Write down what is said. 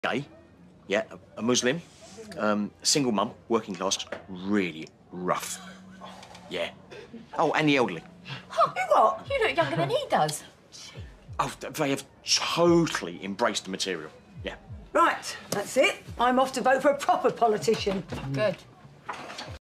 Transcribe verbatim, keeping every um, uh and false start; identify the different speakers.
Speaker 1: Gay, yeah, a, a Muslim, um, single mum, working class, really rough. Yeah. Oh, and the elderly.
Speaker 2: Huh, you what? You look younger than he does.
Speaker 1: Oh, they have totally embraced the material. Yeah.
Speaker 3: Right, that's it. I'm off to vote for a proper politician.
Speaker 2: Good.